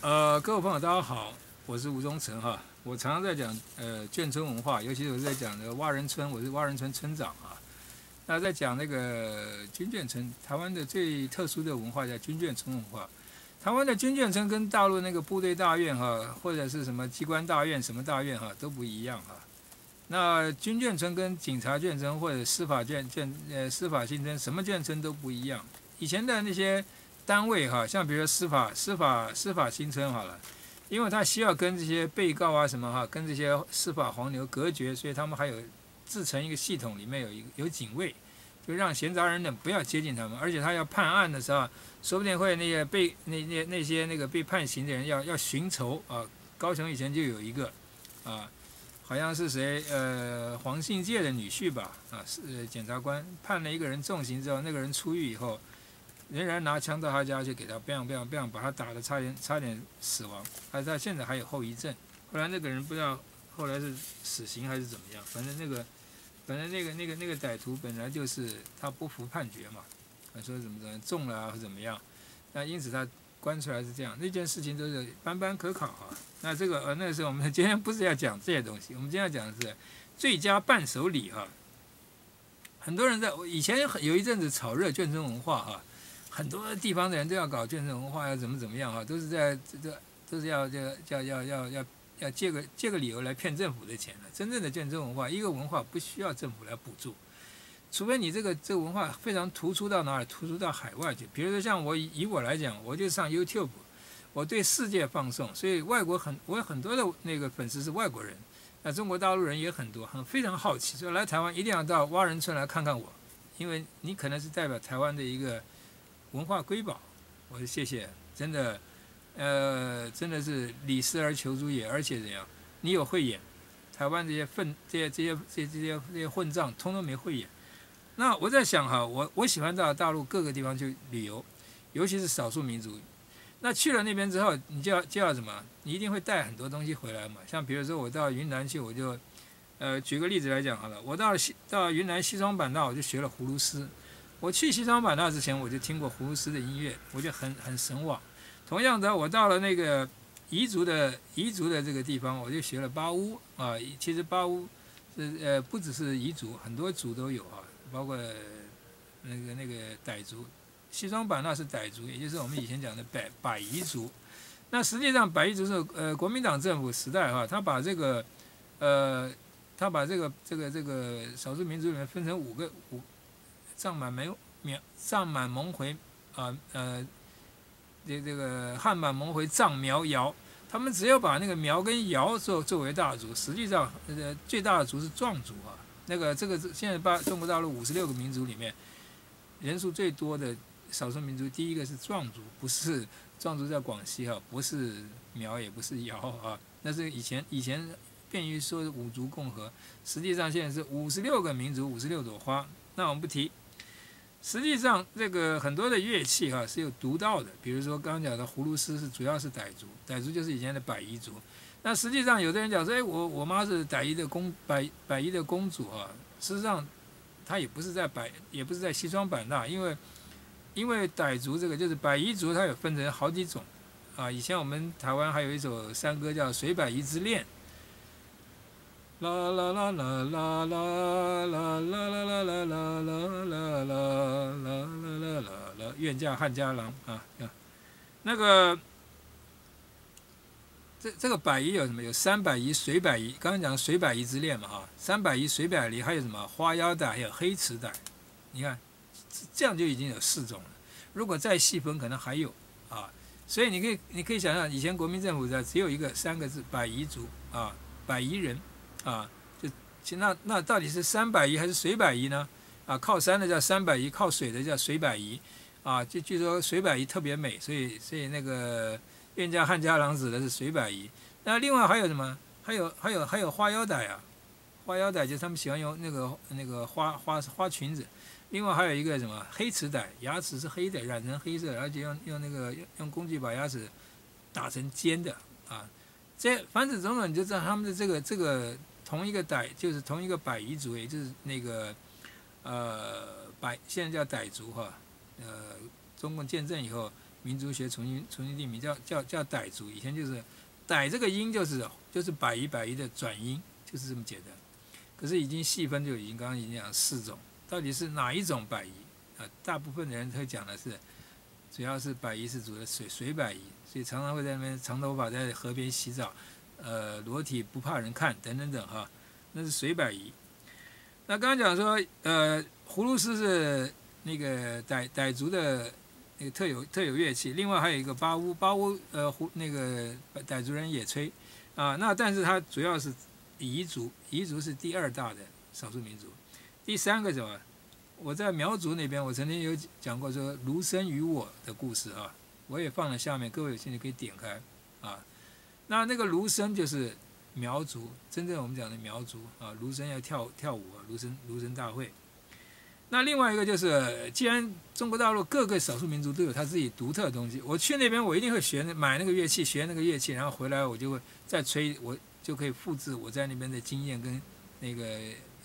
各位朋友，大家好，我是吴宗成哈。我常常在讲眷村文化，尤其是我在讲的蛙人村，我是蛙人村村长啊。那在讲那个军眷村，台湾的最特殊的文化叫军眷村文化。台湾的军眷村跟大陆那个部队大院哈，或者是什么机关大院、什么大院哈都不一样哈。那军眷村跟警察眷村或者司法司法新村什么眷村都不一样。以前的那些单位哈，像比如说司法新村好了，因为他需要跟这些被告啊什么哈，跟这些司法黄牛隔绝，所以他们还有自成一个系统，里面有警卫，就让闲杂人等不要接近他们，而且他要判案的时候，说不定会那些那些被判刑的人要寻仇啊。高雄以前就有一个啊，好像是谁黄信介的女婿吧啊，是检察官判了一个人重刑之后，那个人出狱以后，仍然拿枪到他家去给他 bang bang bang 把他打得差点死亡，他现在还有后遗症。后来那个人不知道后来是死刑还是怎么样，反正那个歹徒本来就是他不服判决嘛，说怎么中了啊或怎么样，那因此他关出来是这样。那件事情都是斑斑可考啊。那这个那个时候我们今天不是要讲这些东西，我们今天要讲的是最佳伴手礼哈。很多人在以前有一阵子炒热眷村文化哈。很多地方的人都要搞眷村文化，要怎么样哈，都是要借个理由来骗政府的钱的。真正的眷村文化，一个文化不需要政府来补助，除非你这个文化非常突出到哪里，突出到海外去。比如说像以我来讲，我就上 YouTube， 我对世界放送，所以我有很多的那个粉丝是外国人，那中国大陆人也很多，非常好奇，所以来台湾一定要到蛙人村来看看我，因为你可能是代表台湾的一个文化瑰宝。我说谢谢，真的，真的是李斯而求诸也，而且怎样，你有慧眼，台湾这些混账通通没慧眼。那我在想哈，我喜欢到大陆各个地方去旅游，尤其是少数民族。那去了那边之后，你就要什么？你一定会带很多东西回来嘛。像比如说我到云南去，我就举个例子来讲好了，我到云南西双版纳，我就学了葫芦丝。我去西双版纳之前，我就听过葫芦丝的音乐，我就很神往。同样的，我到了那个彝族的这个地方，我就学了巴乌啊。其实巴乌是不只是彝族，很多族都有啊，包括那个傣族。西双版纳是傣族，也就是我们以前讲的百彝族。那实际上百彝族是国民党政府时代哈，他把这个少数民族里面分成五藏满蒙回这个汉满蒙回藏苗瑶，他们只有把那个苗跟瑶作为大族，实际上最大的族是壮族啊。现在中国大陆56个民族里面，人数最多的少数民族，第一个是壮族，不是壮族在广西哈，不是苗也不是瑶啊，那是以前便于说五族共和，实际上现在是56个民族56朵花。那我们不提。实际上，这个很多的乐器哈是有独到的，比如说刚刚讲的葫芦丝主要是傣族，傣族就是以前的百彝族。那实际上有的人讲说，我妈是百彝的公主啊，事实上她也不是在西双版纳，因为傣族这个就是百彝族，它有分成好几种啊。以前我们台湾还有一首山歌叫《水百彝之恋》。啦啦啦啦啦啦啦啦啦啦啦啦啦啦啦，愿嫁汉家郎啊！那个这个百彝有什么？有山百彝、水百彝。刚刚讲水百彝之恋嘛哈，山百彝、水百彝，还有什么花腰带，还有黑池带。你看，这样就已经有4种了。如果再细分，可能还有啊。所以你可以想象，以前国民政府只有3个字：百彝族啊，百彝人。啊，那到底是山百彝还是水百彝呢？啊，靠山的叫山百彝，靠水的叫水百彝。啊，就据说水百彝特别美，所以那个愿嫁汉家郎指的是水百彝。那另外还有什么？还有花腰带啊，花腰带就是他们喜欢用那个花裙子。另外还有一个什么黑齿带，牙齿是黑的，染成黑色，而且用工具把牙齿打成尖的啊。凡此种种，你就知道他们的这个同一个就是同一个百彝族，也就是那个现在叫傣族哈。中共建政以后， 民族学重新定名，叫傣族。以前就是傣这个音就是百夷的转音，就是这么简单。可是已经细分就刚刚已经讲4种，到底是哪一种百夷啊？大部分的人会讲的是，主要是百夷是指的水百夷，所以常常会在那边长头发在河边洗澡，裸体不怕人看等等等哈，那是水百夷。那刚刚讲说，葫芦丝是那个傣族的那个特有乐器，另外还有一个巴乌，那个傣族人也吹啊，那但是它主要是彝族是第2大的少数民族，第3个什么？我在苗族那边，我曾经有讲过说卢生与我的故事啊，我也放在下面，各位有兴趣可以点开啊。那个卢生就是苗族，真正我们讲的苗族啊，卢生要跳舞啊，卢生大会。那另外一个就是，既然中国大陆各个少数民族都有他自己独特的东西，我去那边我一定会买那个乐器，学那个乐器，然后回来我就会再吹，我就可以复制我在那边的经验跟那个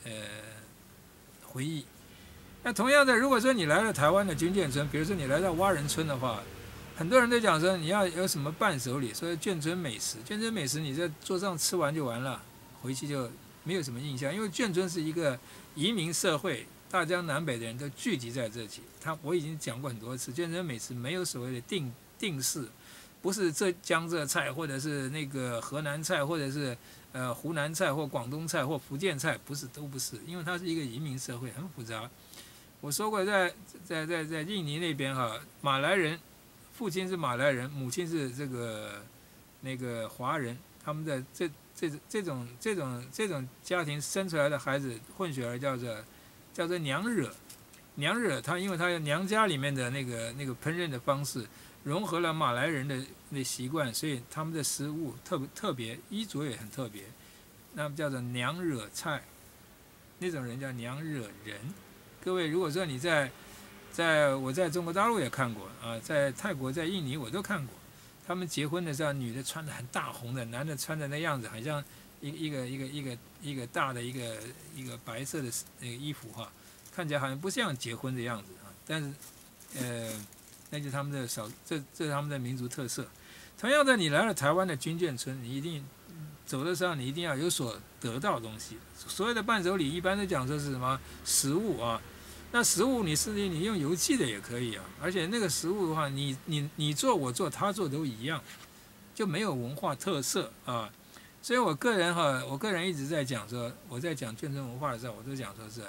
回忆。那同样的，如果说你来了台湾的军舰村，比如说你来到蛙人村的话，很多人都讲说你要有什么伴手礼，说眷村美食，眷村美食你在桌上吃完就完了，回去就没有什么印象，因为眷村是一个移民社会，大江南北的人都聚集在这里。我已经讲过很多次，眷村美食没有所谓的定式，不是江浙菜，或者是那个河南菜，或者是湖南菜或广东菜或福建菜，都不是，因为它是一个移民社会，很复杂。我说过在印尼那边哈，马来人，父亲是马来人，母亲是那个华人，他们的这种家庭生出来的孩子混血儿叫做娘惹，他因为他娘家里面的那个烹饪的方式融合了马来人的习惯，所以他们的食物特别，衣着也很特别，那么叫做娘惹菜，那种人叫娘惹人。各位，如果说你我在中国大陆也看过啊，在泰国、在印尼我都看过，他们结婚的时候，女的穿的很大红的，男的穿的那样子，好像一个大的一个白色的那个衣服哈，看起来好像不像结婚的样子啊。但是那就是他们的这是他们的民族特色。同样的，你来了台湾的军舰村，你一定走的时候，你一定要有所得到的东西。所有的伴手礼一般都讲说是什么食物啊？那食物你用邮寄的也可以啊，而且那个食物的话，你做我做他做都一样，就没有文化特色啊。所以我个人一直在讲说，我在讲眷村文化的时候，我都讲说是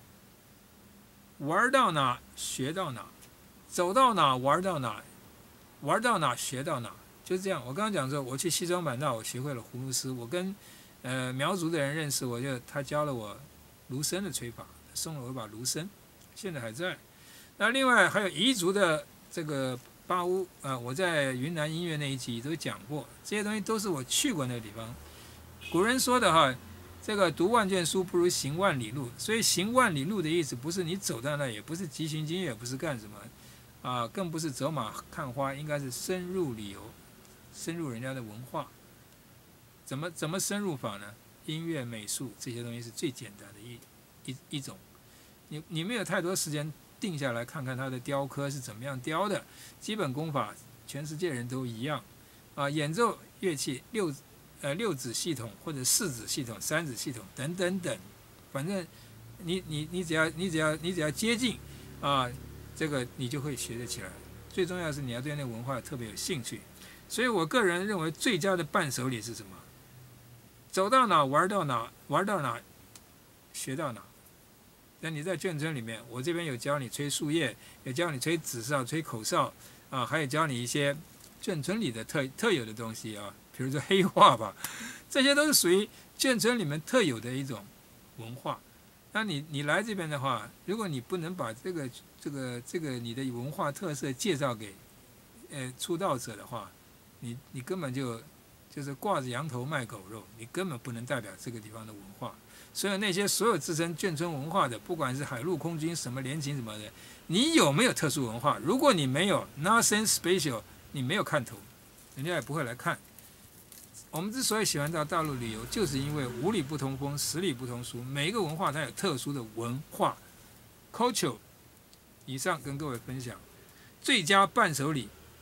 玩到哪学到哪，走到哪玩到哪，玩到哪学到哪。就是这样，我刚刚讲说，我去西双版纳，我学会了葫芦丝。我跟苗族的人认识，他教了我芦笙的吹法，送了我一把芦笙，现在还在。那另外还有彝族的这个巴乌我在云南音乐那一集都讲过，这些东西都是我去过那个地方。古人说的哈，这个读万卷书不如行万里路，所以行万里路的意思不是你走到那，也不是急行军，也不是干什么更不是走马看花，应该是深入旅游。深入人家的文化，怎么深入法呢？音乐、美术这些东西是最简单的一种。你没有太多时间定下来看看它的雕刻是怎么样雕的，基本功法全世界人都一样演奏乐器六指系统或者4指系统、3指系统等等等，反正你只要接近这个你就会学得起来。最重要的是你要对那个文化特别有兴趣。所以我个人认为最佳的伴手礼是什么？走到哪玩到哪，玩到哪学到哪。那你在眷村里面，我这边有教你吹树叶，有教你吹纸哨、吹口哨还有教你一些眷村里的特有的东西比如说黑话吧，这些都是属于眷村里面特有的一种文化。那你来这边的话，如果你不能把这个你的文化特色介绍给出道者的话，你根本就是挂着羊头卖狗肉，你根本不能代表这个地方的文化。所以那些所有自称眷村文化的，不管是海陆空军什么联勤什么的，你有没有特殊文化？如果你没有 ，nothing special， 你没有看头，人家也不会来看。我们之所以喜欢到大陆旅游，就是因为五里不同风，十里不同俗，每一个文化它有特殊的文化 culture。以上跟各位分享，最佳伴手礼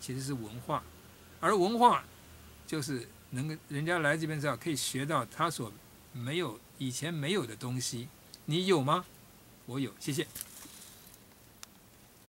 其实是文化，而文化就是能够人家来这边之后可以学到他所以前没有的东西。你有吗？我有，谢谢。